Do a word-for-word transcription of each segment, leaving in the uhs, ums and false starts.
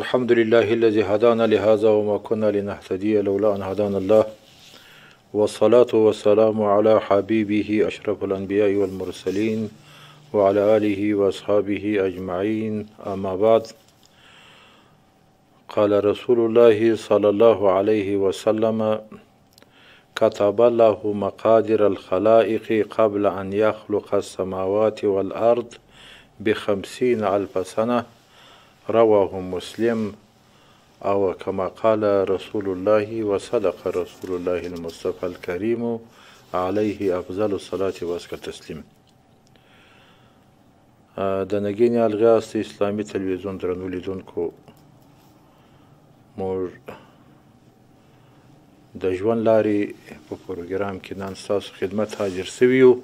الحمد لله الذي هدانا لهذا وما كنا لنهتدي لولا أن هدانا الله والصلاة والسلام على حبيبه أشرف الأنبياء والمرسلين وعلى آله وأصحابه أجمعين. أما بعد، قال رسول الله صلى الله عليه وسلم: كتب الله مقادير الخلائق قبل أن يخلق السماوات والأرض بخمسين ألف سنة، رواه مسلم. أو كما قال رسول الله وصدق رسول الله المصطفى الكريم عليه أفضل الصلاة وأزكى التسليم. د نګینې الغاز اسلامي تلویزیون درنو لیدونکو، موږ د ژوند لارې په پروګرام کې نن ستاسو خدمت حاضر سوي یو.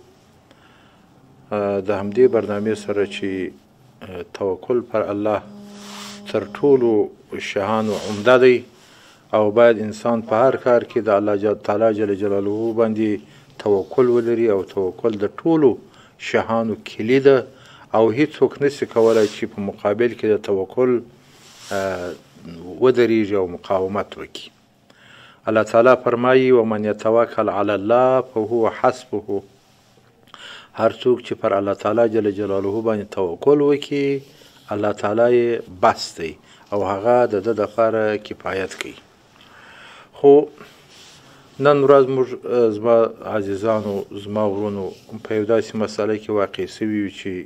د همدې برنامې سره چې توکل پر الله تر ټولو شهان و عمده دی، او باید انسان په هر کار کې د الله تعالی جل جلاله باندې توکل ولري، او توکل د ټولو شهانو کلي ده، او هیڅوک نشي کولی چې په مقابل کې د توکل ودرېږي او مقاومت وکړي. الله تعالی فرمایي: ومن یتوکل علی الله فهو حسبه. هر څوک چې پر الله تعالی جل جلاله باندې توکل وکړي، الله تعالی بس دی او هغه د ده دپاره کفایت کوي. خو نن ورځ موږ زما عزیزانو، زما ورونو، په یو داسې مسله کې واقع سوي یو چې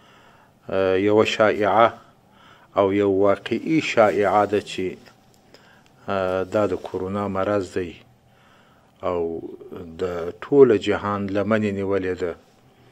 یوه شایعه او یو واقعي شایعه ده چې دا د کرونا مرض دی او د ټوله جهان لمنې نیولې ده،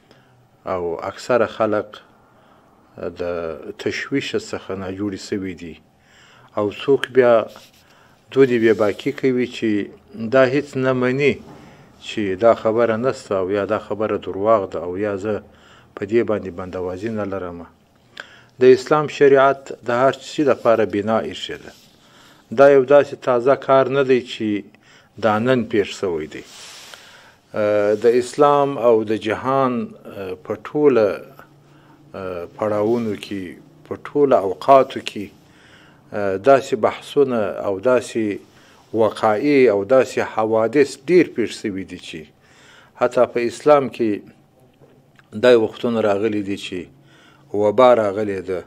او اکثره خلق د تشویش څخه ناجوړي سوي دي، او څوک بیا دودې بیا باکي کوي چې دا هیڅ نه مني چې دا خبره نسته، او یا دا خبره درواغ ده، او یا زه په دې باندې بندوازي نه لرم. د اسلام شریعت د هر شي دپاره بنا ایښې ده. دا یو داسې تازه کار نه دی چې دا نن پیښ سوی دی. د اسلام او د جهان په ټوله پړاوونو کې، په ټوله اوقاتو کې داسې بحثونه او داسې وقایع او داسې حوادث ډیر پیښ سوي دي چې حتی په اسلام کې دا وختونه راغلي دي چې وبا راغلې ده،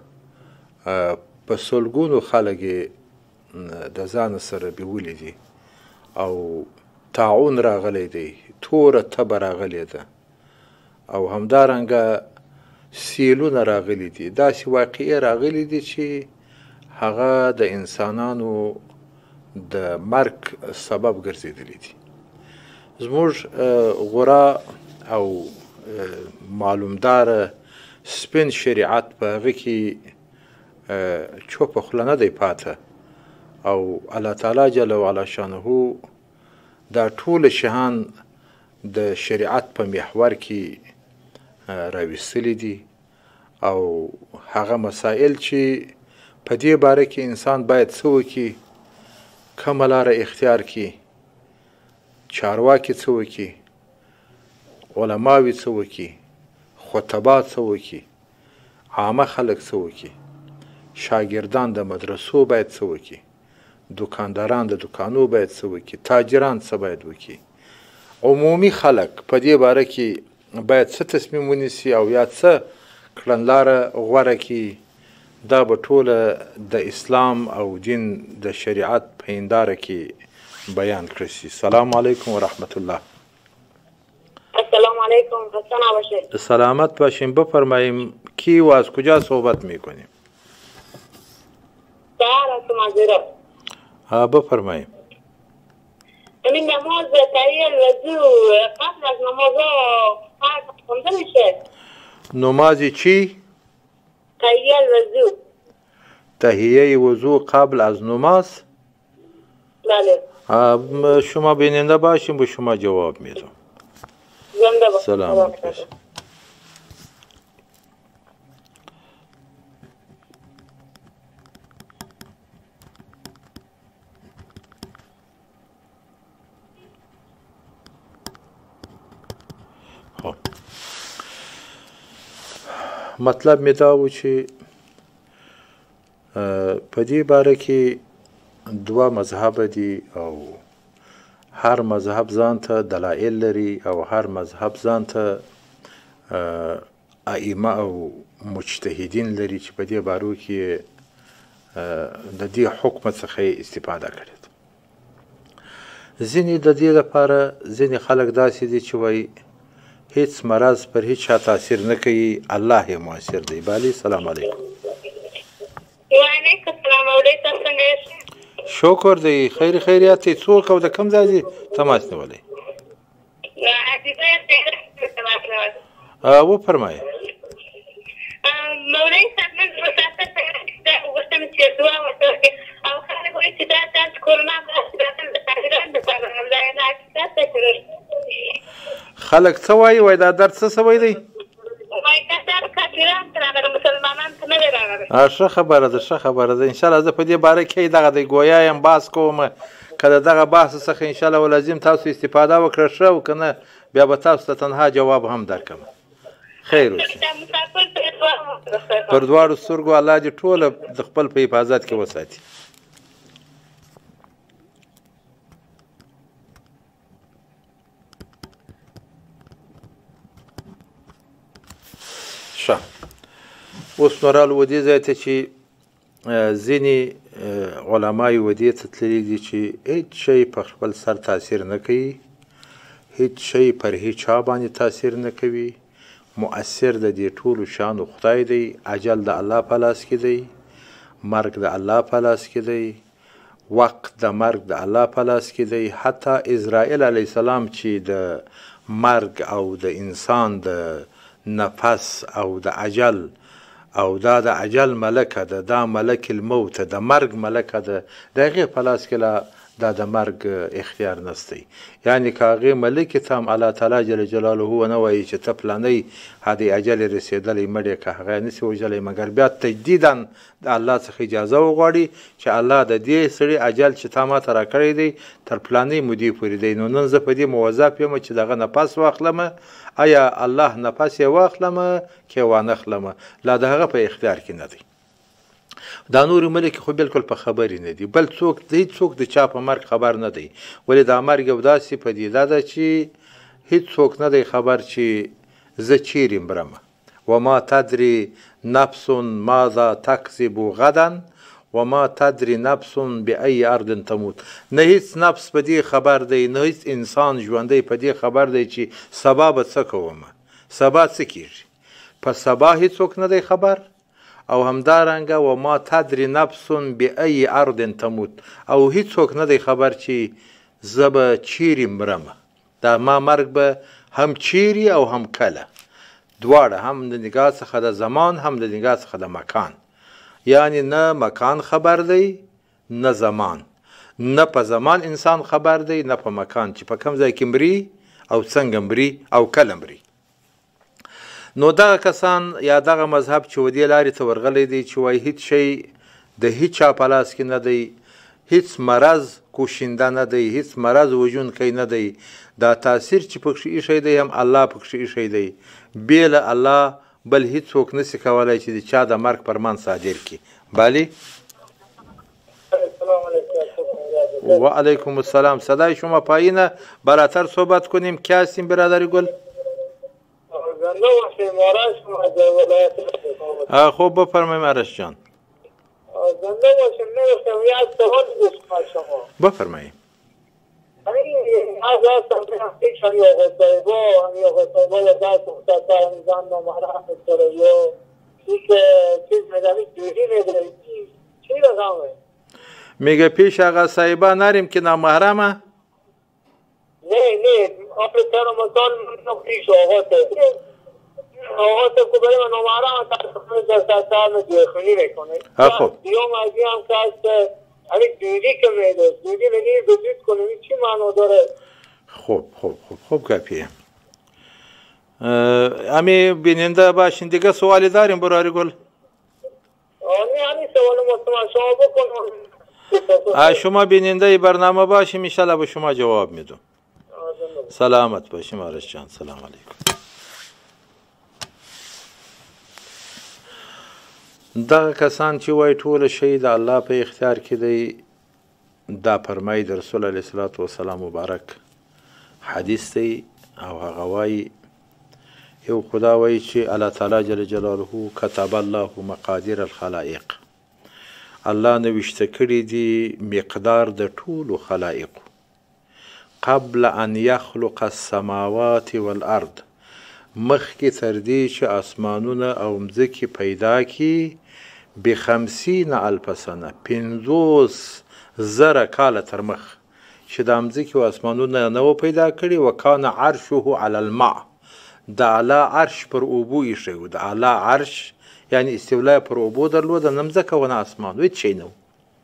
په سلګونو خلک یې د ځان سره بیولي دي، او طاعون راغلی دی، توره تبه راغلې ده، او همدارنګه سیلونه راغلي دي. داسې واقعې راغلي دي چې هغه د انسانانو د مرګ سبب ګرځېدلی دي. زموږ غوره او معلومداره سپین شریعت په هغه کې چوپه خوله نه دی پاته، او الله تعالی جل وعلا شانه دا ټول شهان د شریعت په محور کې راویستلی دي، او هغه مسائل چې په دې باره کې انسان باید څه وکړي، کومه لاره اختیار کړي، چارواکي څه وکړي، علماوي څه وکړي، خطبا څه وکړي، عامه خلک څه وکړي، شاګردان د مدرسو باید څه وکړي، دکانداران د دکانو باید څه وکړي، تاجران څه باید وکړي، عمومي خلک په دې باره کې باید څه تصمیم ونیسي، او یا څه کړنلاره غوره کړي. دا به ټوله د اسلام او دین د شریعت په هنداره کې بیان کړی شي. سلام علیکم ورحمت الله. السلام علیکم. حسنا باشید. سلامت باشین. بفرماییم کی و از کجا صحبت میکنیم؟ سهر هستم از ایران. ها بفرماییم. این نماز تحیه الوضو قبل از نماز فرض خونده میشه؟ نمازی چی؟ تحیه الوضو. تحیه وضو قبل از نماز؟ بله. شما بیننده باشیم به شما جواب میدم. زنده باشید. سلامت باشید. مطلب می دا و چې په په دې باره کې دوه مذهب دي او هر مذهب ځان ته دلایل لري او هر مذهب ځان ته ائمه او مجتهدین لري چې په دې بارو کې د دې حکم څخه استفاده کړي. ځینې د دې لپاره ځینې خلک داسې دي چې وایي هیڅ مرض پر هیڅ چا تاثیر نه کوي، الله یې مؤثر دی. بالی سلام علیکم. وعلیکم السلام. اورې تاسو څنګه یاست؟ شکر دی. خیر خیریات دی. څوک او د کوم ځای دی تماس نیولی؟ وفرمایئ. مولوي صاحب نن مسافر ته غوښتم چې دعا وکړم او خلک وایي چې دا تاسو کورونا خلک څه وایي؟ وایي دا درد څه سوی دی؟ وایي دا درد کافران ته راغلی، مسلمانان ته نه دی راغلی. ښه خبره ده، ښه خبره ده. انشاءالله زه په دې باره کې دغه دی ګویا یم، بحث کوم. که د دغه بحث څخه انشاءالله ولازم تاسو استفاده وکړه ښه، او که نه بیا به تاسو ته تنها جواب هم درکړم. خیر اوسئ. پر دواړو سترګو الله دې ټوله د خپل په حفاظت کې وساتي. ښه، اوس نو رالو دې ځای ته چې ځینې علمای ودې ته تللي دي چې هېڅ شی په خپل سر تاثیر نه کوي، هېڅ شی پر هېچ چا باندې تاثیر نه کوي. مؤثر د دې ټولو شانو خدای دی. اجل د الله په لاس کې دی، مرګ د الله په لاس کې دی، وقت د مرګ د الله په لاس کې دی. حتی اسرائیل علیه السلام چې د مرګ او د انسان د نفس او د اجل او دا د اجل ملکه ده، دا ملک الموت، د مرګ ملکه ده، د هغې په لاس کې لا دا د مرګ اختیار نستی. یعنی که هغې ملکې ته هم الله تعالی جل جلاله ونه وایي چې ته پلانی هدې اجل یې رسېدلی مړ یې که هغه یې نسي وژلی، مګر بیا تجدیدا د الله څخه اجازه وغواړي چې الله د دې سړي اجل چې تا ما ته راکړی دی تر پلانۍ مودې پورې دی. نو نن زه په دې موظف یم چې دغه نفس واخلمه. آیا الله نفس یې واخلمه که وانخلمه، لا د هغه په اختیار کې نه دی. دا نورې ملکې خو بلکل په خبرې نه دي. بل څوک د هېڅ د چا په مرګ خبر نه دی. ولې دا مرګ یو داسې پدیده ده چې هېڅوک نه دی خبر چې زه چیرې مرمه. وما تدري نفس ماذا تکسب غدا وما تدري نفس بأي ارض تموت. نه هیڅ نفس په دې خبر دی، نه هیڅ انسان ژوندی په دې خبر دی چې سبا به څه کومه، سبا څه کېږي. په سبا هېڅوک نه دی خبر. او همدارنګه وما تدري نفس بأي ارض تموت، او هېڅوک نه دی خبر چې زه به چیرې مرمه. دا ما مرګ به هم چیرې او هم کله، دواړه، هم د نگاه څخه د زمان هم د نگاه څخه د مکان. یعنی نه مکان خبر دی نه زمان، نه په زمان انسان خبر دی نه په مکان چې په کوم ځای کې مري او څنګه مري او کله مري. نو دغه کسان یا دغه مذهب چې ودې لارې ته ورغلی دی چې وایي هېڅ شی د هېچ چا په لاس کې نه دی، هېڅ مرض کوشنده نه دی، هېڅ مرض وژونکی نه دی. دا تاثیر چې پکښې ایښی دی هم الله پکښې ایښی دی. بې له الله بل هېڅوک نسي کولی چې د چا د مرګ فرمان صادر کړي. بالی و علیکم السلام. صدای شما پایینه، براتر صحبت کنیم. کی هستیم برادر گل؟ خوب بفرماییم عرش جان. بفرماییم. میگه پیش آقا صاحبه نریم که نامحرمه؟ نه نه آخر رمضان پیش آقا ته آقا ته که برای من نامحرمه تا در سال دیخونی میکنه. خب دیوم از این هم که هست همین دوری که میده دوری میدید بزید کنه این چی معنی داره؟ خوب خوب خوب خوب کپیه. امی بیننده باشین دیگه سوالی داریم برای گل؟ آنی همین سوال مطمئن شما بکنم. شما بیننده برنامه باشیم انشالله به شما جواب میدم. سلامت باشیم عرش جان. سلام علیکم. دغه کسان چې وایي ټوله شی د الله په اختیار کې دی، دا فرمایي د رسول علیه الصلاة والسلام مبارک حدیث دی، او هغه وایي یو خدا وایي چې الله تعالی جل جلاله کتب الله مقادیر الخلائق، الله نوشته کړي دي مقدار د ټولو خلائقو قبل ان یخلق السماوات والارض، مخکې تر دې چې اسمانونه او مځکې پیدا کړي بخمسین الف سنه، پنځوس زره کاله تر مخ چې د مځکې او اسمانونه نه و پیدا کړي. وکان عرشه علی الماء، د الله عرش پر اوبو ایښی و، د الله عرش یعنی استولا پر اوبو درلوده، نه مځکه و نه اسمان، هېڅ شی نه و.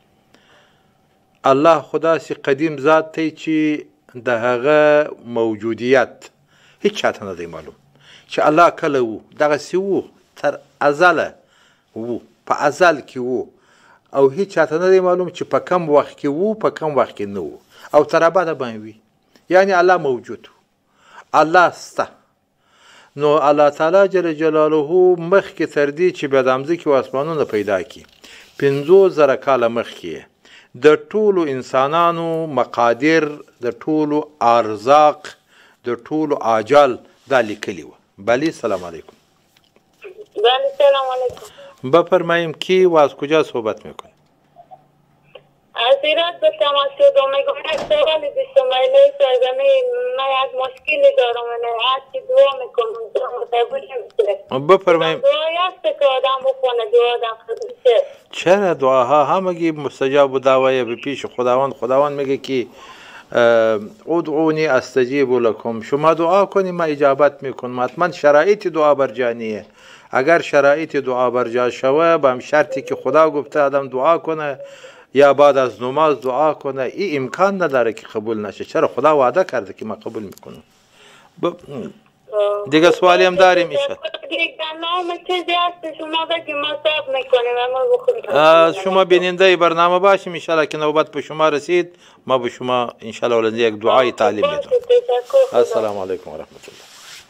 الله خو داسې قدیم ذات دی چې د هغه موجودیت هیڅ چاته نه دی معلوم چې الله کله و، دغسې و تر ازله و، په ازل کې و، او هیڅ چاته نه دی معلوم چې په کم وخت کې و، په کم وخت کې نه و، او تر ابده باندې وي. یعنی الله موجود و، الله سته. نو الله تعالی جل جلاله مخکې تر دې چې بیا د مځکې و اسمانونه پیدا کړي پنځوس زره کاله مخکې د ټولو انسانانو مقادیر، د ټولو ارزاق، د ټولو آجال دا لیکلي وه. بله سلام علیکم. بله سلام علیکم. بفرماییم کی و از کجا صحبت میکنی؟ از ایراد به تماس شدم. میگم یک سوال داشتم ولی سرگمی من یک مشکلی دارم و هرچی دعا میکنم دعا قبول نمیشه. بفرماییم. دعایی هست که آدم بخونه دعا آدم قبول شه. چرا دعاها همگی مستجاب و دعوای به پیش خداوند. خداوند میگه که ادعونی استجیب لکم، شما دعا کنی ما اجابت میکنم. حتما شرایط دعا برجانیه. اگر شرایط دعا برجا شوه به هم شرطی که خدا گفته آدم دعا کنه یا بعد از نماز دعا کنه، این امکان نداره که قبول نشه. چرا خدا وعده کرده که ما قبول میکنم. ب... دیگه سوالی هم داریم ایشان. نام چیزی هست شما بگی ما صاحب میکنیم. شما بیننده برنامه باشیم انشالله که نوبت به شما رسید ما به شما انشالله ولنده یک دعای تعلیم میدم. السلام علیکم و رحمت الله.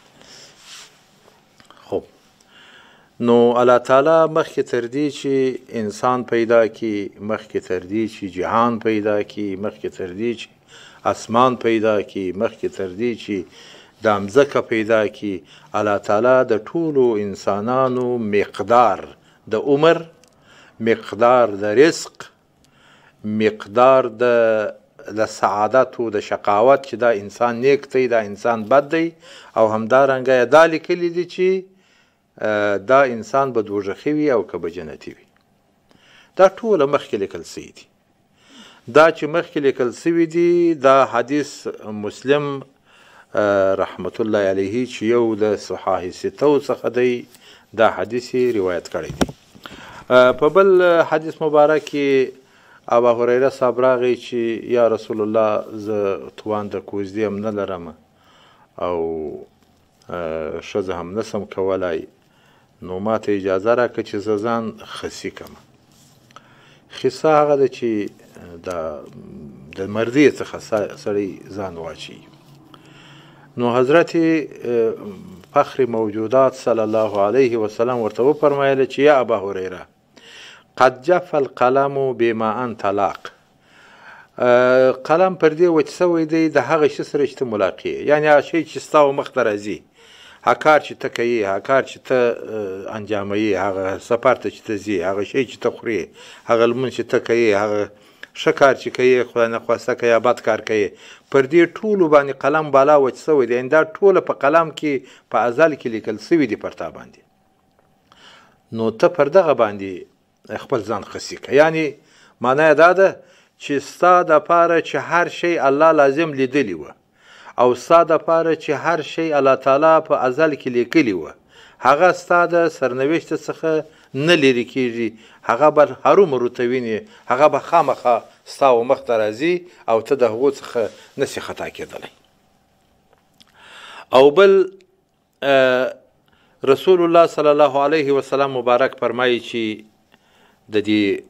خب نو الله تعالی مخکې تر دې چې انسان پیدا کی، مخکې تر دې چې جهان پیدا کی، مخکې تر دې چې اسمان پیدا کی، مخکې تر دې چې د مځکه پیدا کی، الله تعالی د ټولو انسانانو مقدار د عمر، مقدار د رزق، مقدار د د سعادت و د شقاوت چې دا انسان نیک دی دا انسان بد دی، او همدارنګه دا لیکلي دي چې دا انسان به دوزخي وي او که به جنتي وي. دا ټوله مخکې لیکل سوي دي. دا چې مخکې لیکل سوي دي دا حدیث مسلم رحمت الله علیه چې یو د صحاح ستو څخه دی دا حدیث روایت کړی دی. په بل حدیث مبارک کې ابا هریره صاحب راغی چې یا رسول الله زه توان د کوزدې هم نه لرم او ښځه هم نسم کولی، نو ما ته اجازه راکړه چې زه ځان خسي کړم. خیسه هغه ده چې د مردۍ څخه سړی ځان واچوي. نو حضرت فخر موجودات صلی الله علیه وسلم ورته وفرمایله چې یا ابا هریره قد جف القلم بما انت لاق، قلم پر دې وچ سوی دی د هغه شي سره چې ته ملاقي، یعنی هغه شی چې ستا و مخ ته راځي، هغه کار چې ته کوي، هغه کار چې ته انجاموي، هغه سفر ته چې ته ځي، هغه شی چې ته خورې، هغه لمونځ چې ته کوي، هغه ښه کار چې کوي، خدای نخواسته که یا بد کار کوي، پر دې ټولو باندې قلم بالا وچ سوی دی. یعنې دا ټوله په قلم کې په ازل کې لیکل سوي دي پر تا باندې. نو ته پر دغه باندې خپل ځان خسي که، یعنی معنی دا ده چې ستا دپاره چې هر شی الله لازم لیدلی وه او ستا دپاره چې هر شی الله تعالی په ازل کې لیکلی وه، هغه ستا د سرنوشت څخه نه لرې کېږي، هغه به هرومرو ته وینې، هغه به خامخا ستا و مخ ته راځي او ته د هغو څخه نسې خطا کېدلی. او بل رسول الله صلی الله علیه وسلم مبارک فرمایي چې د دې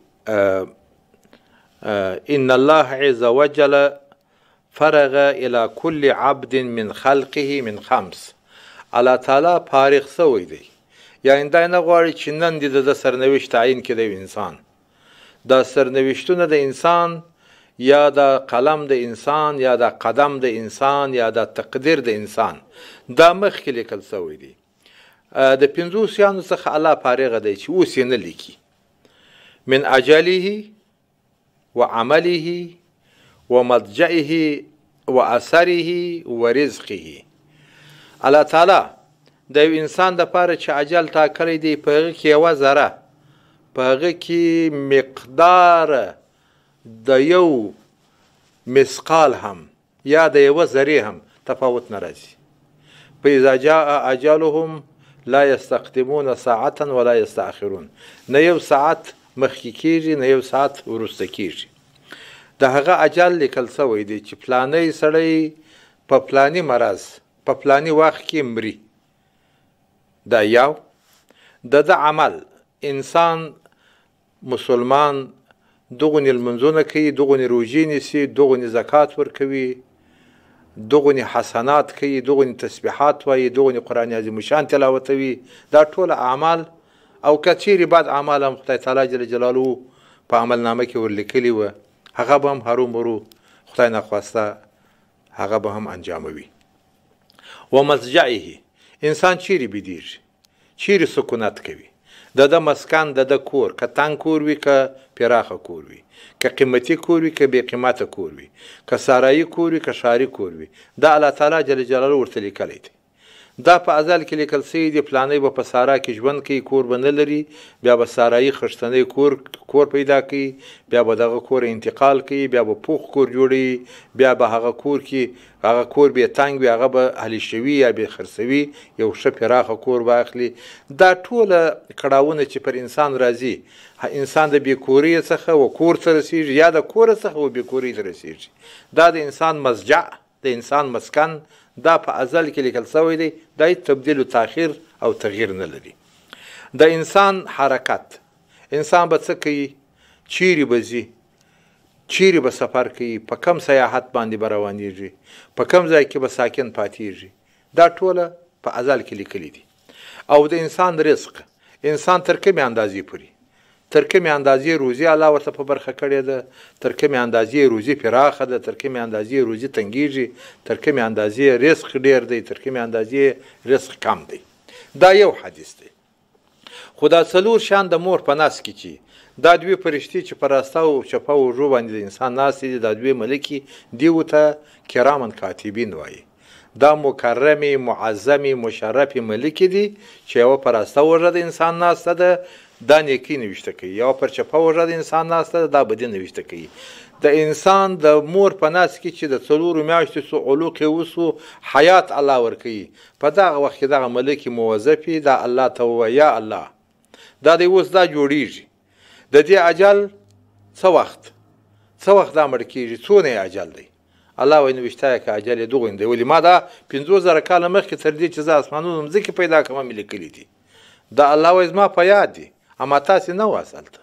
ان الله عز وجل فرغ الى كل عبد من خلقه من خمس، الله تعالی فارغ سوی دی، یعنې دا نه غواړي چې نن دې د ده سرنوشت تعیین کړي د یو انسان. دا سرنوشتونه د انسان یا د قلم د انسان یا د قدم د انسان یا د تقدیر د انسان دا مخکې لیکل شوی دی. د پنځو سیانو څخه الله فارغه دی چې اوس یې نه لیکي. من اجله و عمله و مضجعه و اثره و رزقه. الله تعالی د یو انسان دپاره چې اجل ټاکلی دی په هغه کې یوه ذره په هغه کې مقدار د یو مثقال هم یا د یوه ذرې هم تفاوت نه راځي. فاذا جاء اجلهم لا یستقدمون ساعة ولا یستأخرون. نه یو ساعت مخکې کېږي نه یو ساعت وروسته کېږي. د هغه اجل لیکل شوی دی چې فلانی سړی په فلاني مرض په فلاني وخت کې مري. دا یو. د ده عمل انسان مسلمان دغونې لمونځونه کوي، دغونې روژې نیسي، دغونې زکات ورکوي، دغونې حسنات کوي، دغونې تسبیحات وایي، دغونې قرآن عظیم شان تلاوتوي. دا ټول اعمال او که چیرې بعد اعمال هم خدای تعالی جل جلاله په عملنامه کې ورلیکلي وه هغه به هم هرومرو خدای نخواسته هغه به هم انجاموي. و مضجعه انسان چیرې بیدیږي، چیرې سکونت کوي. د ده مسکن د ده کور که تنګ کور وي که پراخه کور وي، که قیمتي کور وي که بې قیمته کور وي، که سارایي کور وي که ښاري کور وي، دا الله تعالی جل جلاله ورته لیکلی دی. دا په ازل کې لیکل سوي دي فلانی به په سارا کې ژوند کوي، کور به نه لري، بیا به سارایي خښتنی کور کور پیدا کوي، بیا به دغه کور انتقال کوي، بیا به پوخ کور جوړوي، بیا به هغه کور کې هغه کور بې تنګ وي هغه به هلي شوي یا بې خرڅوي، یو ښه پراخه کور به اخلي. دا ټوله کړاوونه چې پر انسان راځي انسان د بېکورۍ څخه و کور ته رسېږي یا د کوره څخه و بېکورۍ ته رسېږي. دا د انسان مضجع د انسان مسکن دا په ازل کې لیکل شوی دی. دا هیڅ تبدیل و تاخیر او تغییر نه لري. د انسان حرکت انسان به څه کوي، چیرې به ځي، چیرې به سفر کوي، په کم سیاحت باندې به روانېږي، په کم ځای کې به ساکن پاتېږي. دا ټوله په ازل کې لیکلي دي. او د انسان رزق انسان تر کومې اندازې پورې تر کومې اندازې روزي الله ورته په برخه کړې ده، تر کومې اندازې روزي پراخه ده، تر کومې اندازې روزي تنګېږي، تر کومې اندازې رزق ډېر دی، تر کومې اندازې رزق کم دی. دا یو حدیث دی. خو دا څلور شیان د مور په نس کې چې دا دوی فرشتې چې په راسته او چپه اوږو باندې د انسان ناستې دي دا دوی ملکې دي ورته کرامن کاتبین وایي. دا مکرمې معظمې مشرفې ملکې دي چې یوه په راسته اوږه د انسان ناسته ده دا نیکي نوشته کوي، یوه پر چپه اوږه د انسان ناسته ده دا بدي نوشته کوي. د انسان د مور په نس کې چې د څلورو میاشتو سو علوق یې وسو حیات الله ورکوي، په دغه وخت کې دغه ملکې موظفې دا الله ته ووایه یا الله دا دی اوس دا جوړیږي، د دې اجل څه وخت څه وخت دا مړ کېږي، څونه یې اجل دی. الله وایي نوشته که اجل یې دغون دی. ولې ما دا پنځوس زره کاله مخکې تر دې چې زه اسمانونو مځکې پیدا کړم مې لیکلي دي. دا الله وایي زما په یاد دي اما تاسې نه وه هلته.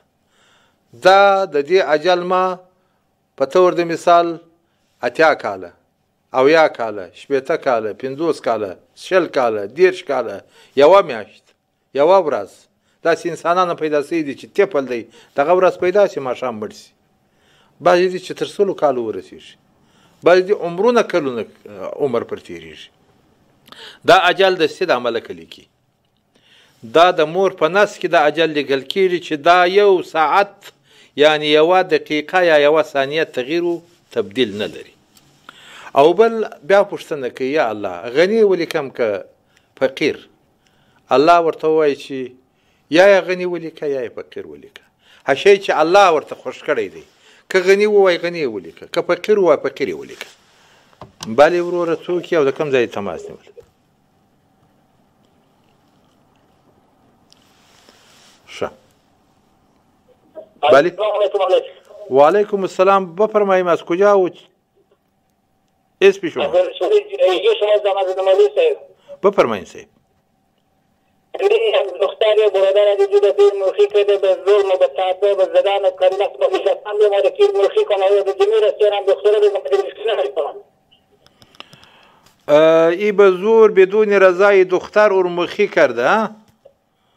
دا د دې اجل ما په طور د مثال اتیا کاله اویا کاله شپېته کاله پنځوس کاله شل کاله دېرش کاله یوه میاشت یوه ورځ داسې انسانانو پیدا سوي دي چې تپل دی دغه ورځ پیدا شي ماښام مړ شي. بعضې دي چې تر سلو کالو ورسېږي، بعضې دي عمرونه کلونه عمر پر تېرېږي. دا اجل د څه د عمله لیکي. دا د مور په نس کې د اجل لیکل کېږي چې دا یو ساعت یعنی یوه دقیقه یا یوه ثانیه تغییر و تبدیل نه لري. او بل بیا پوښتنه کوي یا الله غني ولیکم که فقیر؟ الله ورته ووایي چې یا یې غني ولیکه یا یې فقیر ولیکه. هر شی چې الله ورته خوښ کړی دی که غني ووایي غني یې ولیکه، که فقیر ووایي فقیر یې ولیکه. بلې وروره څوک یې او د کوم ځای تماس نیول؟ ښه بله. وعلیکم السلام. بفرماییم از کجا و اسم شما؟ بفرمایید صاحب. دختر برادر دیدی به دیر مرخی کرده به ظلم و به تعدی به زدن و کریلت به بشستن به مارکیر مرخی کنه و به جمعی رسیارم دختره به مدرسکنه نکنم. ای به زور بدون رضای دختر ارمخی کرده ها؟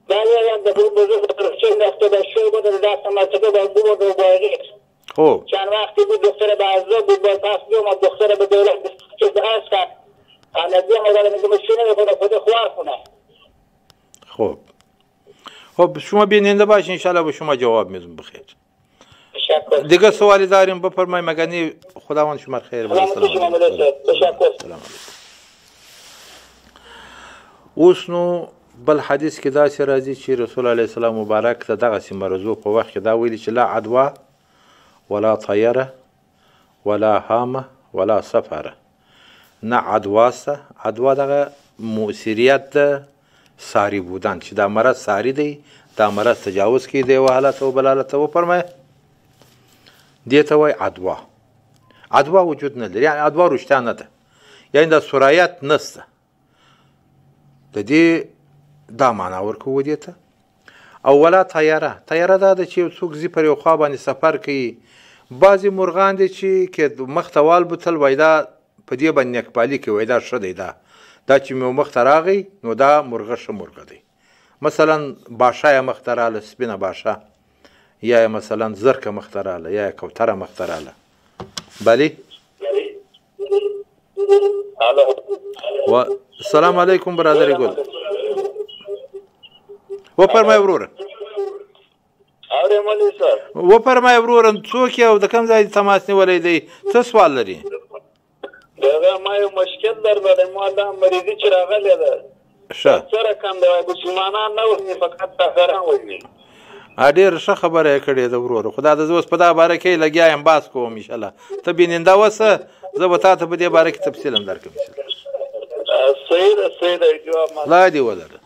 بله یک دفعه بزرگ درخچه نفته به شوی بود از دست مرتبه به بود و باقی خب چند وقتی بود دختر به عزا بود باید پس بیوم و دختر به دولت که به از کرد حالتی هم اگر میگه بشینه میکنه خود خواه کنه. خب خب شما بیننده باش انشالله به شما جواب میدم بخیر. تشکر. دیگه سوالی داریم بفرمای مگنی خداوند شما خیر بده. سلامتی شما ملوسه. تشکر. سلام علیکم. اوس نو بل حدیث کې داسې راځي چې رسول الله السلام مبارک ته دغسې مرضو په وخت کې دا ویلي چې لا عدوا ولا طیره ولا هامه ولا سفره. نه عدوا سته، عدوا دغه مؤثریت ده، ساری بودن چې دا مرض ساری دی، دا مرض تجاوز کوي د یو حالت او بل حالت ته وفرمایه دې ته وایي عدوا. عدوا وجود نه لري، یعنې عدوا رشته نه ده، یعنې دا سرایت نسته. د دې دا معنا ورکوو دې ته. او ولا طیاره، طیاره دا ده چې یو څوک ځي پر یو خوا باندې سفر کوي. بعضې مرغان دي چې که مخ ته والبوتل وایي دا په دې باندې نیکپالي کوي، وایي دا ښه دی، دا دا چې مې مخ ته راغی نو دا مرغه ښه مرغه دی. مثلا باشه یې مخ ته راله، سپینه باشه، یا یې مثلا زرکه مخ ته راله، یا یې کوتره مخ ته راله. بلې و السلام علیکم برادر ګل. وفرمای وروره. اورې مولوي صاحب. وفرمای وروره څوک یې او د کوم ځای تماس نیولی دی؟ څه سوال لري؟ دغه ما یو مشکل درلودی، ما دا مریضي چې راغلې ده ښه څه رقم دی؟ مسلمانان نه وژني، فقط کافران وژني. ډېره ښه خبره یې کړې ده وروره. خو دا د زه اوس په دا باره کې لګیا یم، بحث کوم انشاءالله. ته بیننده اوسه، زه به تا ته په دې باره کې تفصیل هم درکړم انشاءالله. صحیح ده صحیح ده جواب لا دې ولره.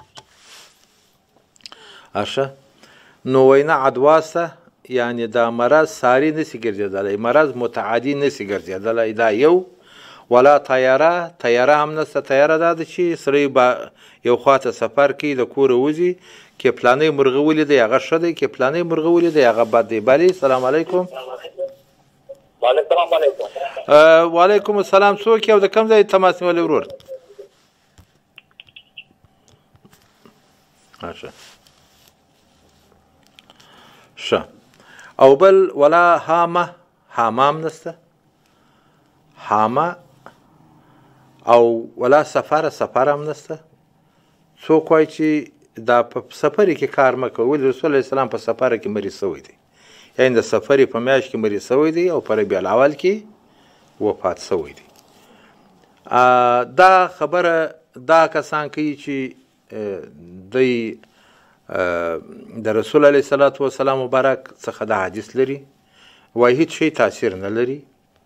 ښه نو وینا عدوا سته، یعنې دا مرض ساری نسي ګرځېدلی، مرض متعدي نسي ګرځېدلی، دا یو. ولا طیاره، طیاره هم نسته. طیاره دا ده چې سړی به یو خوا ته سفر کوي، د کوره وځي، که پلانی مرغه ولیدی هغه ښه دی، که پلانی مرغه ولیدی هغه بد دی. بلې سلام علیکم. وعلیکم علیکم. وعلیکم السلام. څوک یې او د کوم ځای تماس نیولی ورور؟ ښه ښه. او بل ولا هامه، حمام نسته. حامه او ولا سفر، سفر هم نسته. څوک وایي چې دا په سفر کې کار مه کوه، ولې رسول الله اسلام په سفر کې مریض سوی دی، یعنې د سفر په میاشت کې مریض سوی دی او په ربیع الاول کې وفات سوی دی. دا خبره دا کسان کوي چې دوی د رسول الله صلی الله علیه وسلم مبارک څخه دا حدیث لري، وایي هیڅ شی تاثیر نه لري.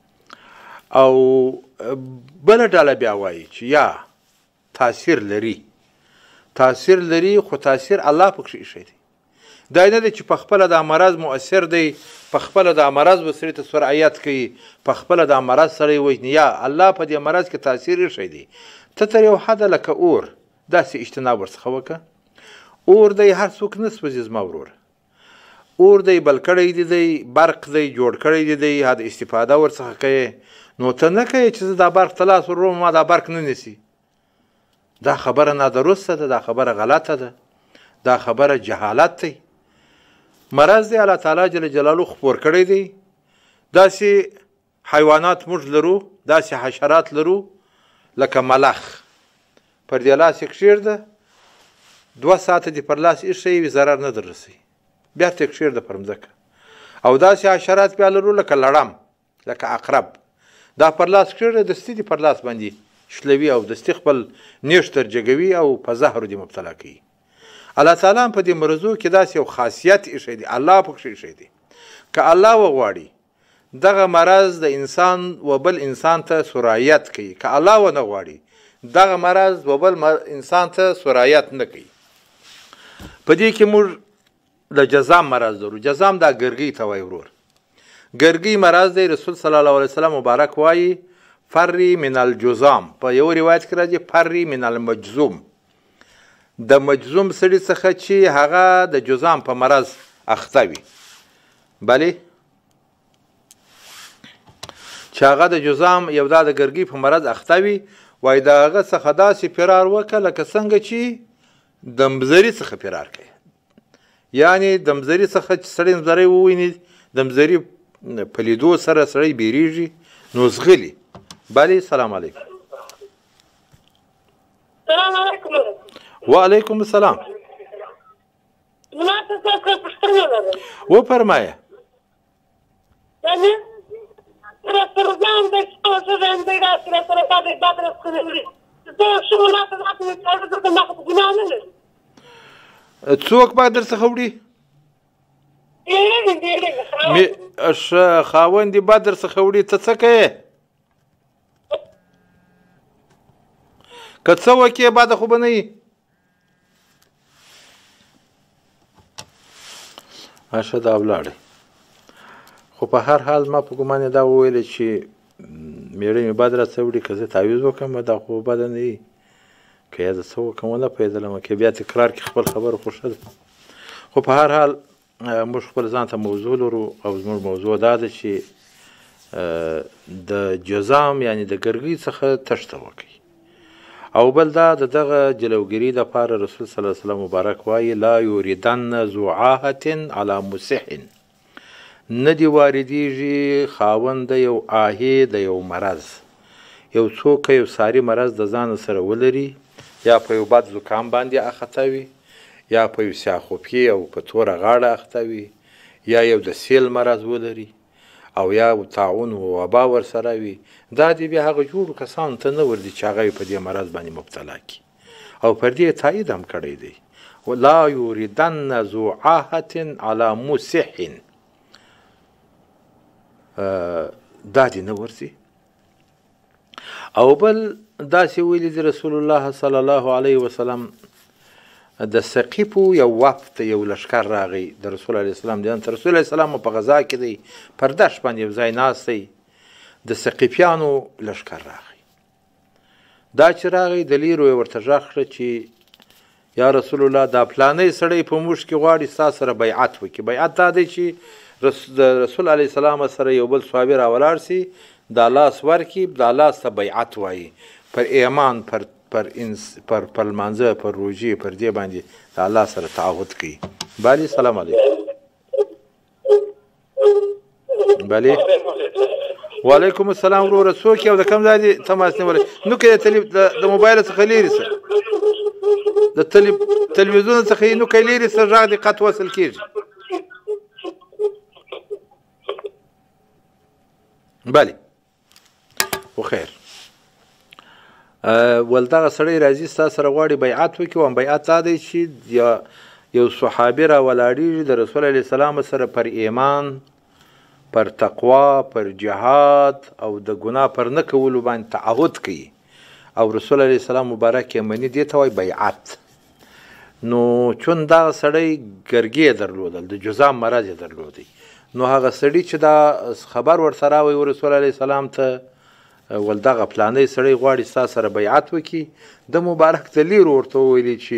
او بله ډله بیا وایي چې یا تاثیر لري، تاثیر لري خو تاثیر الله پکې ایښی دی. دا نه دی چې په خپله دا مرض مؤثر دی، په خپله دا مرض به سړي ته سرعیت کوي، په خپله دا مرض سړی وژني. یا الله په دې مرض کې تاثیر ایښی دی. ته تر یو حده لکه اور داسې اجتناب ورڅخه وکړه. اور دی هر څوک نه سوځي زما وروره. اور دی بل کړی دی دی، برق دی جوړ کړی دی دی، هدا استفاده ورڅخه کوي. نو ته نه کوې چې زه دا برق ته لاس وروم ما دا برق نه نیسي. دا خبره نادرسته ده، دا خبره غلطه ده، دا خبره جهالت دی. مرض دی الله تعالی جل جلاله خپور کړی دی. داسې حیوانات موږ لرو، داسې حشرات لرو لکه ملخ، پر دې لاس یې کښېږده، دوه ساعته دې پر لاس ایښی وي ضرر نه در رسوي، بیا ته یې کښېږده پر مځکه. او داسې حشرات بیا لرو لکه لړم، لکه عقرب، دا پر لاس کښېږده دستي دې پر لاس باندې شلوي او دستي خپل نیش ترجګوي او په زهرو دې مبتلا کوي. الله تعالی هم په دې مرضو کې داسې یو خاصیت ایښی دی، الله پکښې ایښی دی. که الله وغواړي دغه مرض د انسان و بل انسان ته سرایت کوي، که الله ونه غواړي دغه مرض و بل انسان ته سرایت نه کوي. په دې کې موږ د جذام مرض لرو. جذام دا ګرګۍ ته وایي ورور. ګرګۍ مرض دی. رسول صلی الله علیه وسلم مبارک وایي فری من الجذام. په یو روایت کې راځي فری من المجذوم، د مجذوم سړي څخه چې هغه د جذام په مرض اخته وي. بلې چې هغه د جذام یو دا د ګرګۍ په مرض اخته وي، وایي د هغه څخه داسې فرار وکړه لکه څنګه چې د مزري څخه فرار کوي، یعنې د مزري څخه چې سړی مزری وویني د مزري په لیدو سره سړی بیریږي نو زغلي. بلې سلام علیکم. سلام علیکم. وعلیکم السلام. ما ته څه پوښتنه لرم. وفرمایه. یعنې رستوران د څه ځای دی راسره سره باندې بدر کړی زه شو نه ته نه ته څه ما خو ګناه نه لرم. څوک به در څخه وړي؟ خاوند دې به در څخه وړي. ته څه کوې؟ که څه وکړې باده خو به نه وي. ښه دا ولاړې. خو په هر حال ما په ګمان دا وویلې چې میړه مې بد راڅه وړي، که زه تعویض وکړم دا خو بده نه وي. که یا زه څه وکړم ونه پوهېدلم، که بیا تکرار کړي خپل خبره خو ښه ده. خو په هر حال موږ خپل ځان ته موضوع لرو او زموږ موضوع دا ده چې د جزام یعنې د ګرګۍ څخه تښته وکړي. او بل دا د دغه جلوګیري دپاره رسول صلی الله علیه وسلم مبارک وایي لا یوریدن ذو عاهة علی مسح، نه دې واردېږي خاوند د یو آهې د یو مرض، یو څوک یو ساري مرض د ځان سره ولري، یا په یو بد زکام باندې اخته وي، یا په یو سیاخوپي او په توره غاړه اخته وي، یا یو د سیل مرض ولري، او یا طاعون و وبا ورسره وي. دا دې بیا هغه جوړو کسانو ته نه ورځي چې هغه په دې مرض باندې مبتلا کړي. او پر دې تایید هم کړی دی لا یوریدن ذو عاهة علی مسح، دا دې نه ورځي. او بل داسې ویلي دي رسول الله صلی الله علیه وسلم د ثقیفو یو وفد یو لښکر راغی د رسول علیه السلام د رسول علیه السلام په غذا کې دی پر دښت باندې یو ځای ناست دی، د ثقیفیانو لښکر راغی. دا چې راغی د لیرو یې ورته غږ کړه چې یا رسول الله دا پلانی سړی په موږ کې غواړي ستا سره بیعت وکړي. بیعت دا دی چې د رسول علیه السلام سره یو بل صحابي راولاړ سي، دا لاس ورکړي، دا لاس ته بیعت وایي، پر ایمان پر پر انس پر پر لمانځه پر روژې پر دې باندې د الله سره تعهد کوي. بلې سلام علیکم. بلې وعلیکم السلام. وروره څوک یې او د کوم ځای دې تماس نیولی؟ نو که د موبایل څخه لرې شه، د تلویزیون څخه یې نو که لرې شه غږ دې قط وصل کېږي. بلې خو خیر. ول دغه سړی راځي ستا سره غواړي بیعت وکړي، او بیعت دا دی چې یو صحابي راولاړېږي د رسول علیه السلام سره پر ایمان، پر تقوا، پر جهاد او د ګناه پر نه کولو باندې تعهد کوي، او رسول علیه السلام مبارک یې مني، دې ته وایي بیعت. نو چون دغه سړی ګرګې یې درلودل، د جذام مرض یې درلودی، نو هغه سړي چې دا خبر ورته راوایي رسول علیه السلام ته ول دغه پلانی سړی غواړي ستا سره بیعت وکړي، د مبارک د لیرو ورته وویلي چې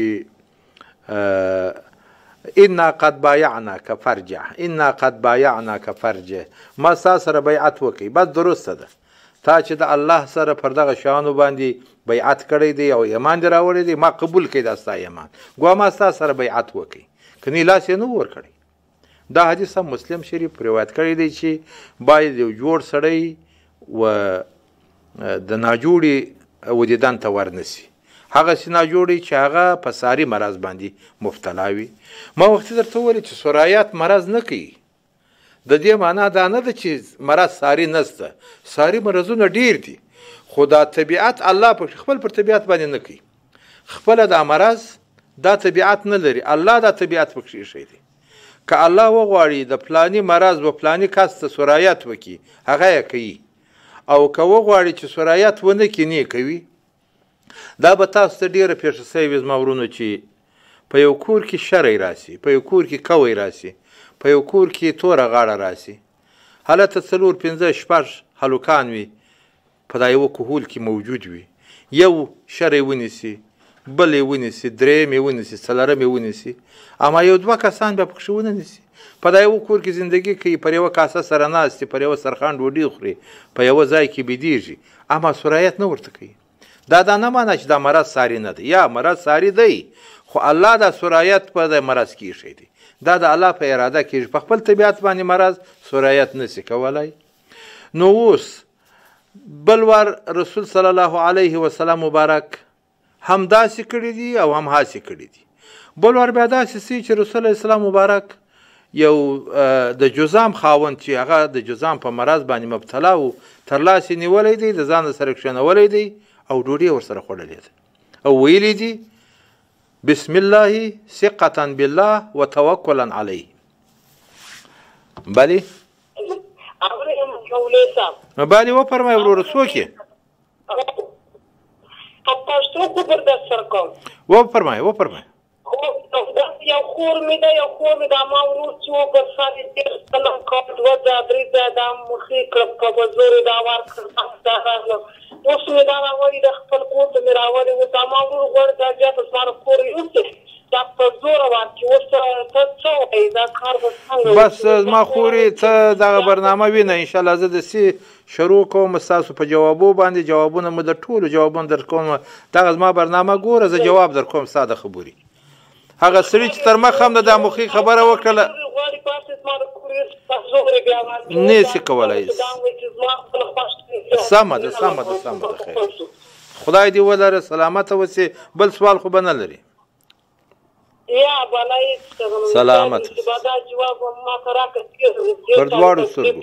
انا قد بایعناک فرجع، انا قد بایعناک فرجع، ما ستا سره بیعت وکړي، بس درسته ده، تا چې د الله سره پر دغه شیانو باندې بیعت کړی دی او ایمان دې راوړی دی، ما قبول کړي دا ستا ایمان، ګویا ما ستا سره بیعت وکړي، کنې لاس یې نه ورکړی. دا حدیث هم مسلم شریف روایت کړی دی چې باید یو جوړ سړی و د ناجوړي ودیدن ته ورنسي، هغسې ناجوړی چې هغه په ساري مرض باندې مبتلا وي. ما وختي درته وویل چې سرایات مرض نه کوي، د دې معنا دا نه ده چې مرض ساري نسته، ساري مرضونه ډیر دي، خو دا طبیعت الله په خپل پر طبیعت باندې نه کوي، خپله دا مرض دا طبیعت نه لري، الله دا طبیعت پکې ایښی دی. که الله وغواړي د پلاني مرض و پلاني کس ته سرایت وکړي هغه یې کوي، او که وغواړي چې سرایت ونه کړي نه کوي. دا به تاسو ته ډېره پېښه سوې وي زما ورونو چې په یو کور کې شری راسي، په یو کور کې کوی راسي، په یو کور کې توره غاړه راسي، هلته څلور پنځه شپږ هلوکان وي په دا یوه کهول کې موجود وي، یو شری ونیسي، بل یې ونیسي، درېیم یې ونیسي، څلرم یې ونیسي، اما یو دوه کسان بیا پکښې ونه نیسي، په دا یوه کور کې زندګي کوي، پر یوه کاسه سره ناست دي، پر یوه سرخان ډوډۍ خوري، په یوه ځای کې بېدېږي، اما سرایت نه ورته کوي. دا دا نه معنی چې دا مرض ساری نه دی، یا مرض ساری دی خو الله دا سرایت په د مرض کیږي دی، دا د الله په اراده کیږي، په خپل طبیعت باندې مرض سرایت نسی کولای. نو اوس بل ور رسول صلی الله علیه وسلم مبارک هم داسې کړي دي او هم هاسې کړي دي. بل ور بیا داسې سي چې رسول الله اسلام مبارک یو د جزام خاوند چې هغه د جزام په مرض باندې مبتلا و تر لاسې نیولی دی، د ځان سره کښېنولی دی او ډوډۍ ورسره خوړلې ده او ویلی دي بسم الله ثقة بالله وتوکلا علیه. بلی بلی وفرمایه وروره څوک یې؟ وفرمایه وفرمایه. یو خور مې ده یو خور مې ده ما ورور چې و په سر یې تېر سلم کال دوه ځایه درې ځایه دا مخې کړه په په زور یې دا ورکړه دا راغله اوس مې دا راولي د خپل کور ته مې راولي اوس دا ما ورور غواړي دا زیاته زما د کور یوسې دا په زوره ورکړي اوس ته څه وکړې دا کار به څنګه بس زما خورې ته دغه برنامه وینه انشاءالله زه داسې شروع کوم ستاسو په جوابو باندې جوابونه مو د ټولو جوابونه در کوم دغه زما برنامه ګوره زه جواب در کوم ستا د خبرې هغه سړي چې تر مخ هم د دا مخې خبره وکړله نه شي کولی. سمه ده سمه ده سمه ده خیر خدای دې ولره سلامته اوسې بل سوال خو به نه لري. سلامت پر دواړو سترګو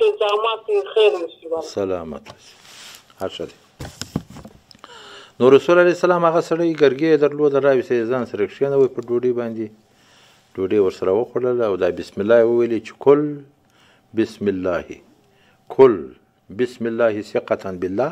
سلامت هر څه دی. نو رسول الله اسلام هغه سړی ګرګې درلوده راویستی ځان سره کښېنوی په ډوډۍ باندې ډوډۍ ورسره وخوړله او دا بسم الله یې وویلې چې کل بسم الله کل بسم الله ثقة بالله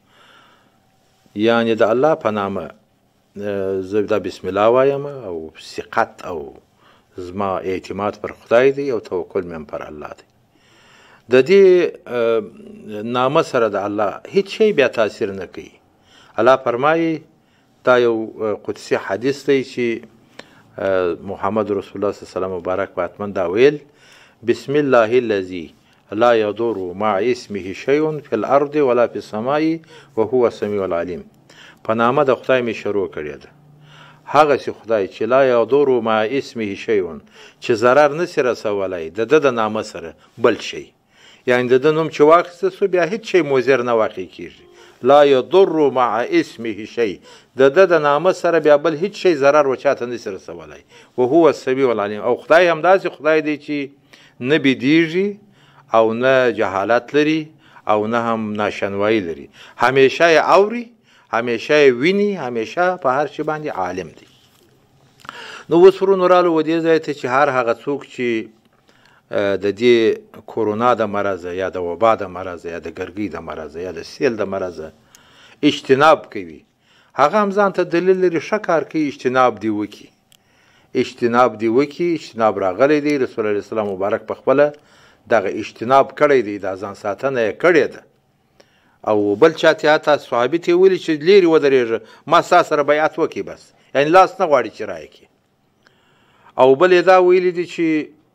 یعنې د الله په نامه زه دا بسم الله وایم او ثقت او زما اعتماد پر خدای دی او توکل مې پر الله دی. د دې نامه سره د الله هیڅ شی بیا تاثیر نه کوي. الله فرمایي دا یو قدسي حدیث دی چې محمد رسول الله صلی الله علیه وسلم مبارک په حتما دا ویل بسم الله الذي لا يضر مع اسمه شيء في الارض ولا في السماء وهو السميع العليم. په نامه د خدای مې شروع کړې ده هغسې خدای چې لا یضر مع اسمه شیء چې ضرر نسي رسولی د ده د نامه سره بل شی یعنې د ده نوم چې واخیسته سو بیا هېڅ شی مضر نه واقع کېږي. لا یضر مع اسمه شی د ده د نامه سره بیا بل هېڅ شی ضرر و چاته نسي رسولی وهو السمیع العلیم. او خدای همداسې خدای دی چې نه بیدیږي او نه جهالت لري او نه هم ناشنوایي لري، همیشه یې اوري همیشه یې ویني همیشه په هر شي باندې عالم دی. نو اوس ورونو رالو و دې ځای ته چې هر هغه څوک چې د دې کورونا د مرضه یا د وبا د مرضه یا د ګرګۍ د مرضه یا د سیل د مرضه اجتناب کوي هغه هم ځان ته دلیل لري ښه کار کوي اجتناب دې وکړي اجتناب دې وکړي اجتناب راغلی دی رسول الله اسلام مبارک په خپله دغه اجتناب کړی دی دا ځان ساتنه یې کړې ده او بل چاته حتی صحابي ته یې ویلي چې لرې ودرېږه ما ستا سره بیعت وکړي بس یعنې لاس نه غواړي چې رایې کړي. او بل یې دا ویلي دي چې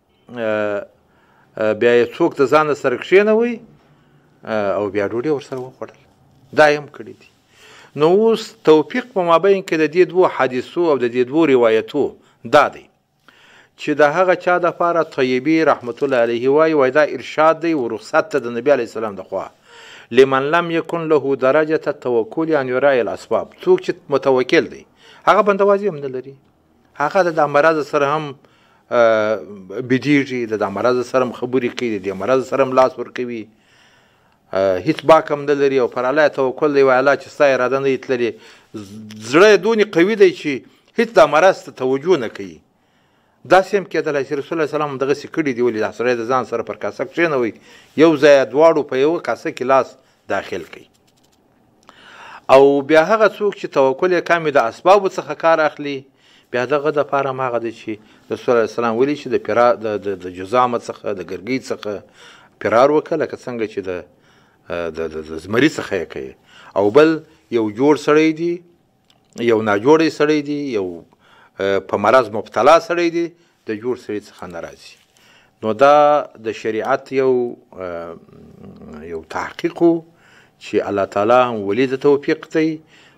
بیا یې څوک د ځانه سره کښېنوئ او بیا ډوډۍ ورسره وخوړل دا یې هم کړي دي. نو اوس توفیق په مابین کې د دې دوو حدیثو او د دې دوو روایتو دا دی چې د هغه چا دپاره طیبي رحمت الله علیه وایي وایي دا ارشاد دی و رخصت ته د نبي علیه السلام د خوا لمن لم یکن له درجه التوکل ان یرای الاسباب څوک چې متوکل دی هغه بندوازي هم نه لري هغه د دې مرض سره هم بدیږي د دې مرض سره هم خبرې کوي د دې مرض سره هم لاس ورکوي هیڅ باک هم نه لري او پر الله توکل دی وایي الله چې ستا اراده نه تللې زړه یې دونې قوي دی چې هیڅ دا مرض ته توجه نه کوي. داسې هم کېدلی چې رسول الله سلام دغسې کړي دي ولې دا سړی د ځان سره پر کاسه کښېنوئ یو ځایه دواړو په یوه کاسه کې لاس داخل کوي. او بیا هغه څوک چې توکل یې کم د اسبابو څخه کار اخلي بیا دغه دپاره هم هغه دی چې رسول الله سلام ویلي چې د فرار د جزامه څخه د ګرګۍ څخه فرار وکړه لکه څنګه چې د د زمري څخه یې کوي. او بل یو جوړ سړی دی یو ناجوړی سړی دی یو په مرض مبتلا سړی دی د جوړ سړي څخه نه راځي. نو دا د شریعت یو یو تحقیق و چې الله تعالی هم ولي د توفیق دی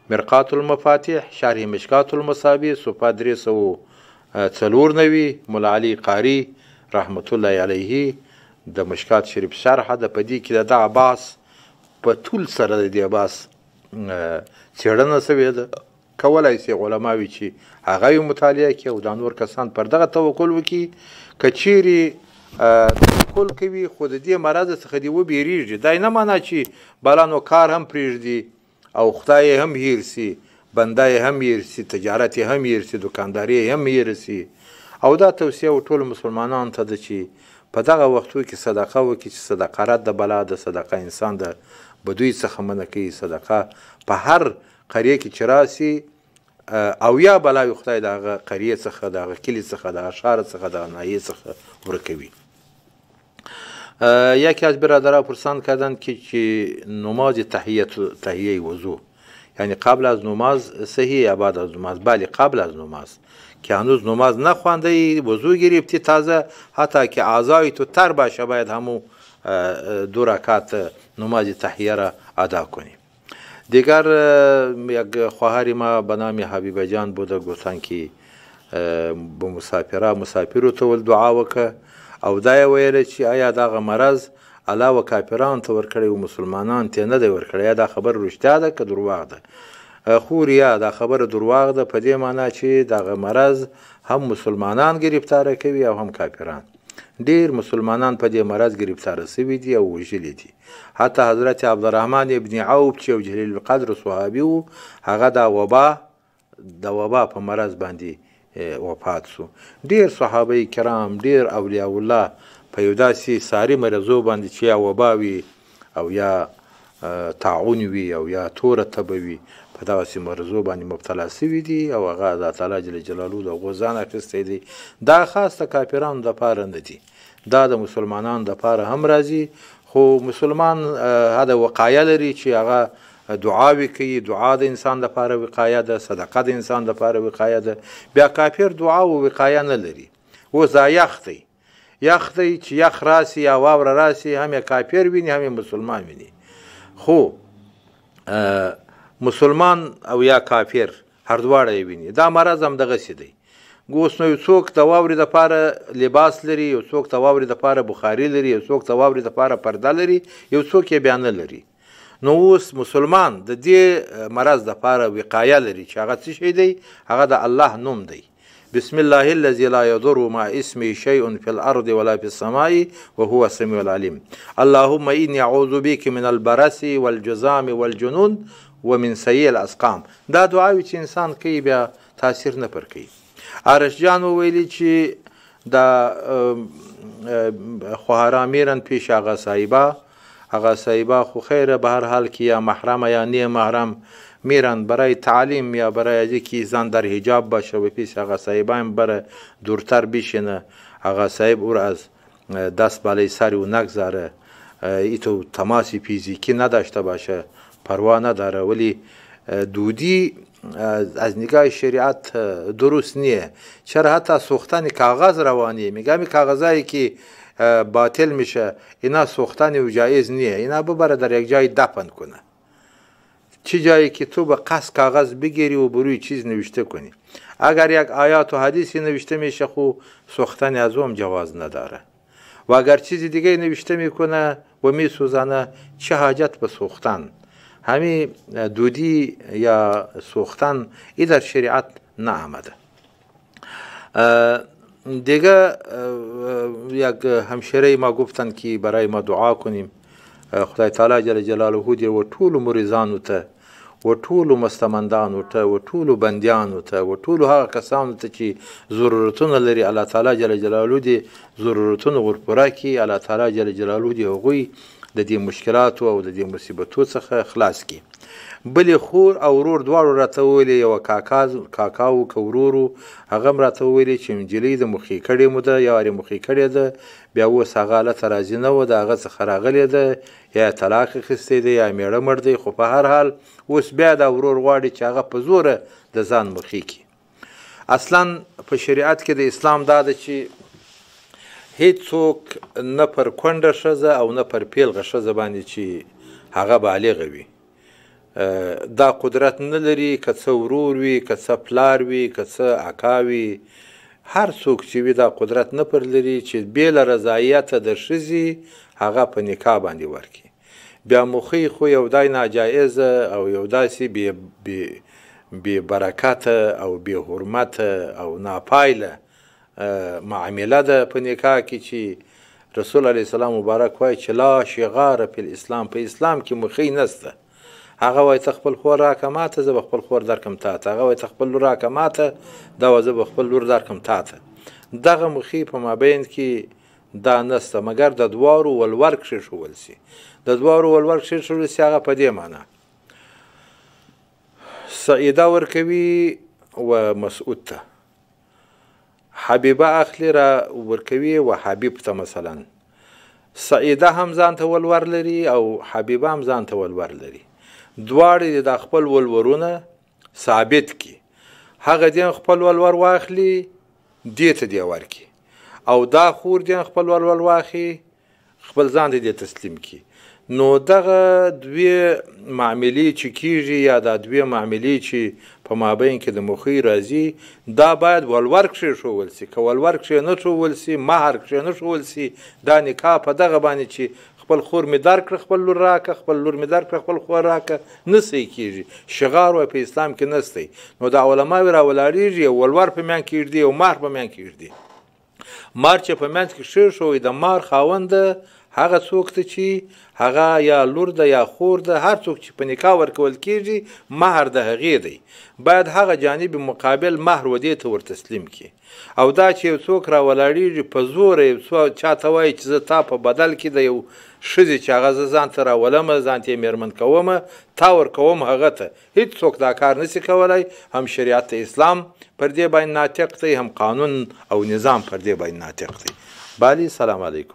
مرقات المفاتيح، شرح مشکات المصابيح صفحه درې سوه څلور نوي، مولا علي قاري رحمت الله علیه د مشکات شریف شرحه ده. په دې کې د دغه بحث په طول سره د دې بحث څېړنه سوې ده. کولی سي علماوي چې هغه یې مطالعه کړي او دا نور کسان پر دغه توکل وکړي. که چیرې توکل کوي خو د دې مرض څخه دې وبېرېږي، دا نه معنا چې بلا نو کار هم پرېږدي او خدای هم هیر سي، بنده هم هیر سي، تجارت هم هیر سي، دکانداري هم هیر سي. او دا توصیه و ټولو مسلمانانو ته ده چې په دغه وختو کې صدقه وکړي چې صدقه رد د بلا ده، صدقه انسان د بدوی څخه منع کوي، صدقه په هر قریه کې چې راسي او یا بلاوي خدای د هغه قریه څخه، د هغه کلي څخه، د هغه ښار څخه، د هغه ناحیې څخه ورکوي. یکی از برادرها پرسان کردند که چی نماز تحیه وضو، یعنی قبل از نماز صحیح یا بعد از نماز؟ بله قبل از نماز، که هنوز نماز نخوانده ای، وضو گرفتی تازه، حتی که اعضای تو تر باشه باید همون دو رکعت نماز تحیه را ادا کنی. دیگر یک خواهر ما به نام حبیبه جان بوده، گفتن که به مسافره مسافرو ته ول دعا وکړه او دا یې ویله چې آیا دغه مرض الله و کافرانو ته ورکړی و مسلمانانو ته نه دی ورکړی، یا دا خبره رښتیا ده که درواغ ده؟ خو ریا دا خبره درواغ ده، په دې معنا چې دغه مرض هم مسلمانان گرفتاره کوي او هم کافران. ډیر مسلمانان په دې مرض گرفتاره سوي دي او وژلي دي. حتی حضرت عبدالرحمن ابن عوف چې یو جلیل القدر صحابي و، هغه دا وبا د وبا په مرض باندې وفات سو. ډیر صحابه کرام، ډیر اولیاء الله په یو داسې ساري مرضو باندې چې یا وبا وي او یا طاعون وي او یا توره تبه وي، په دغسې مرضو باندې مبتلا سوي دي او هغه الله تعالی جل جلاله د هغو ځان اخیستی دی. دا خاص د کافرانو دپاره نه دي، دا د مسلمانانو دپاره هم راځي. خو مسلمان هدا وقایه لري چې هغه دعاوې کوي، دعا د انسان دپاره وقایه ده، صدقه د انسان دپاره وقایه ده. بیا کافر دعا و وقایه نه لري. اوس دا یخ دی، یخ دی چې یخ راسي یا واوره راسي، هم یې کافر ویني هم یې مسلمان ویني. خو مسلمان او یا کافر هر دواړه یې ویني. دا مرض هم دغسې دی. اوس نو یو څوک د واورې دپاره لباس لري، یو څوک د واورې دپاره بخاري لري، یو څوک د واورې دپاره پرده لري، یو څوک یې بیا نه لري. نو اوس مسلمان د دې مرض دپاره وقایه لري چې هغه څه شی دی؟ هغه د الله نوم دی. بسم الله الذي لا يضر مع اسمه شيء في الارض ولا في السماء وهو السميع العليم. اللهم اني اعوذ بك من البرص والجذام والجنون ومن سيء الاسقام. دا دعاوی چې انسان کوي بیا تاثیر نه پر کوي. آرش جان ویلی چې دا خواهرا میرن پیش آقا صاحبه، آقا صاحبه خو خیره به هر حال که یا محرم یا نه محرم میرن برای تعلیم یا برای اینکه زن در حجاب باشه و پیش آقا صاحبه هم بره دورتر بشینه، آقا صاحب او را از دست بالای سر او نگذاره، ایتو تماسی فیزیکی نداشته باشه، پروا نداره. ولی دودی از نگاه شریعت درست نیه. چرا حتی سوختن کاغذ روانیه، میگم کاغذایی که باطل میشه اینا سوختن و جایز نیه، اینا ببره در یک جای دفن کنه. چی جایی که تو به قصد کاغذ بگیری و بروی چیز نوشته کنی. اگر یک آیات و حدیثی نوشته میشه خو سوختن از اون جواز نداره. و اگر چیزی دیگه نوشته میکنه و میسوزانه چه حاجت به سوختن؟ همین دودی یا سوختن ای در شریعت نه آمده. دیگه یک همشیره ما گفتن که برای ما دعا کنیم خدای تعالی جل جلاله دی و ټول مریضانو ته و ټول مستمندانو ته و ټول بندیانو ته و ټول هغه کسانو ته چې ضرورتونه لري الله تعالی جل جلاله دی ضرورتونه ورپوره کړي. الله تعالی جل جلاله دی هغوی د دې مشکلاتو او د دې مصیبتو څخه خلاص کړي. بلې خور او ورور دواړو راته وویلې، یوه کاکا کاکا و که ورور هغه هم راته وویلې چې نجلۍ د مخې کړې مو ده یا وارې مخې کړې ده، بیا اوس هغه هلته راضي نه وه، د هغه څخه راغلې ده یا یې طلاق اخیستی دی یا میړه مړ دی. خو په هر حال اوس بیا دا ورور غواړي چې هغه په زوره د ځان مخې کړي. اصلا په شریعت کې د اسلام دا ده چې هیڅوک نه پر کونډه ښځه او نه پر پیلغه ښځه باندې چې هغه بالغه وي دا قدرت نه لري که څه ورور وي که څه پلار وي که څه اکا وي هر څوک چې وي دا قدرت نه پر لري چې بې له رضایته د ښځې هغه په نکاح باندې ورکړي بیا مخۍ خو یو دای ناجایزه او یو داسې بې برکته او بې حرمته او ناپایله معامله ده په نکاح کې چې رسول علیه السلام مبارک وایي چې لا شغاره فی الاسلام په اسلام کې مخۍ نسته هغه وایي ته خپل خور راکړه ماته زه به خپل خور درکړم تا ته هغه وایي ته خپل لور راکړه ماته دا وه زه به خپل لور درکړم تا ته دغه مخۍ په مابین کې دا نسته مګر د دواړو ولور کښېښول سي د دواړو ولور کښېښول سي هغه په دې معنا سعیده ورکوي و مسعود ته حبیبه اخلي را ورکوي و حبیب ته مثلا سعیده هم ځان ته ولور لري او حبیبه هم ځان ته ولور لري دواړې د خپل ولورونه ثابت کړي هغه دین خپل ولور واخلي دې ته دې ورکړي او دا خور دین خپل ولور واخلي خپل ځان ته دې تسلیم کړي نو دغه دوی معاملې چې کیږي یا دا دوی معاملې چې په مابین کې د مخۍ راځي دا باید ولور کښېښول سي که ولور کښېنښول سي مهر کښېنښول سي دا نکاح په دغه باندې چې خپل خور مې درکړه خپل لور راکړه خپل لور مې درکړه خپل خور راکړه نه صحیح کېږي شغار وایي په اسلام کې نستی نو دا علماوې راولاړېږي یو ولور په میان کې ایږدي یو مهر په میان کې ایږدي مهر چې په منځ کې کښېښوی د مهر خاونده هغه څوک ته چې هغه یا لور ده یا خور ده هر څوک چې په نکاح ورکول کېږي مهر د هغې دی باید هغه جانب مقابل مهر ودې ته ور تسلیم کړي او دا چې یو څوک راولاړېږي په زوره یو څوک چا ته وایي چې زه تا په بدل کې د یو ښځې چې هغه زه ځان ته راولمه ځان ته یې مېرمن کومه تا ورکوم هغه ته هېڅ څوک دا کار نسي کولی هم شریعت اسلام پر دې باندې ناطق دی هم قانون او نظام پر دې باندې ناطق دی بالی سلام علیکم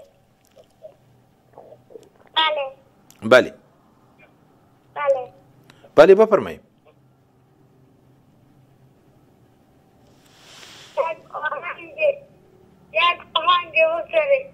بله بله بله بفرمایید یک آهنگ بسری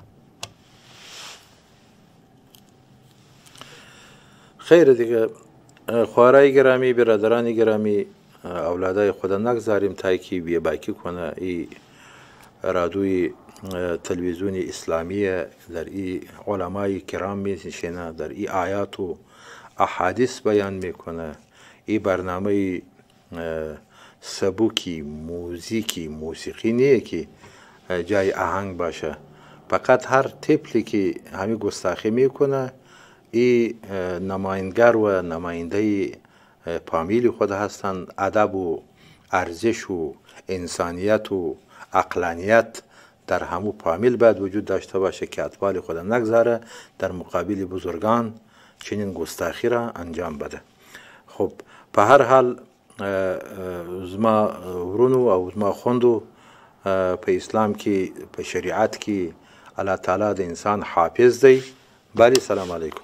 خیر دیگه خوارای گرامی برادران گرامی اولادای خدا نگذاریم تا که بیه باکی کنه ای رادوی تلویزیون اسلامی در ای علمای کرام میشینه در ای آیات و احادیث بیان میکنه ای برنامه سبوکی موزیکی موسیقی نیه که جای آهنگ باشه فقط هر طفلی که همین گستاخی میکنه ای نماینگر و نماینده فامیل خود هستند ادب و ارزش و انسانیت و عقلانیت در همو فامیل باید وجود داشته باشه که اطفال خود نگذاره در مقابل بزرگان چنین گستاخی را انجام بده خب په هر حال زما ورونو او زما خوندو په اسلام کې په شریعت کې الله تعالی د انسان حافظ دی بلی سلام علیکم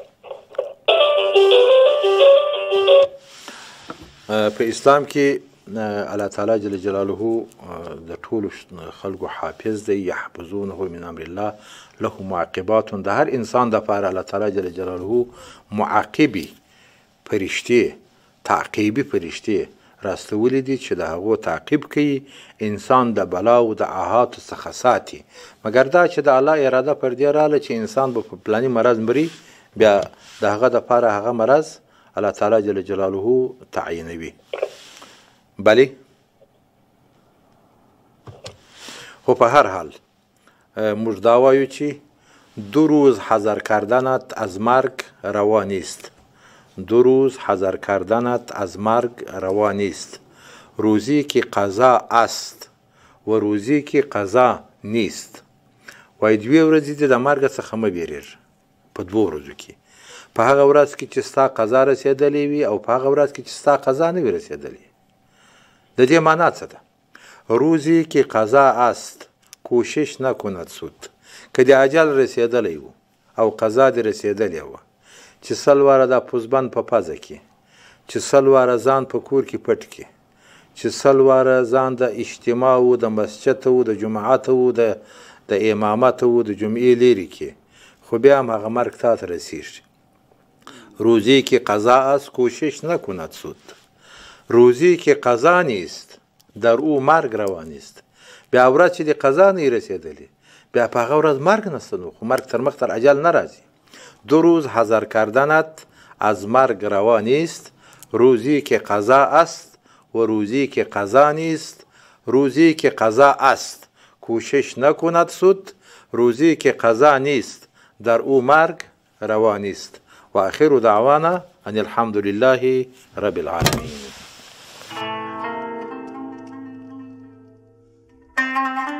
په اسلام کې الله تعالی جل جلاله د ټولو خلکو حافظ دی یحفظونه من امر الله له معقبات د هر انسان دپاره الله تعالی جل جلاله معقبي فرشتې تعقیبي فرشتې راستولی دي چې د هغو تعقیب کوي انسان د بلا او د آحاتو څخه ساتي مګر دا چې د الله اراده پر دې راله چې انسان به په پلاني مرض مري بیا د هغه دپاره هغه مرض الله تعالی جل جلاله تعیینوي بله خب په هر حال موږ دا وایو چې دو روز حذر کردنت از مرگ روا نیست دو روز حذر کردنت از مرگ روا نیست روزی که قضا است و روزی که قضا نیست وای دوی ورځې دې د مرګ څخه مه بیریږه په دوو ورځو کې په هغه ورځ کې چې ستا قضا رسېدلې وي او په هغه ورځ کې چې ستا قضا نه وي رسېدلې د دې معنا څه ده روزی که قضا است کوشش نکند سود که د اجل رسېدلی و او قضا دې رسېدلې وه چې سل واره دا پوزبند په پزه کې چې سل واره ځان په کور کې پټ کې چې سل واره ځان د اجتماع و د مسجد و د جماعت و د د امامت و د جمعې لرې کې خو بیا هم هغه مرګ تا ته رسېږي روزی که قضا است کوشش نکند سود. روزی که قضا نیست در او مرگ روان است. بیا ورځ چې د قضا نه رسیدلی بیا په هغه ورځ مرگ نسته نو خو مرگ تر مخ تر اجل نرازی. دو روز حذر کردنت از مرگ روان است. روزی که قضا است و روزی که قضا نیست. روزی که قضا است کوشش نکند سود. روزی که قضا نیست در او مرگ روان است. و آخر دعوانا ان الحمد لله رب العالمین.